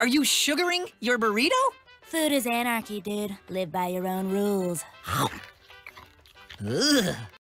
Are you sugaring your burrito? Food is anarchy, dude. Live by your own rules. Ugh.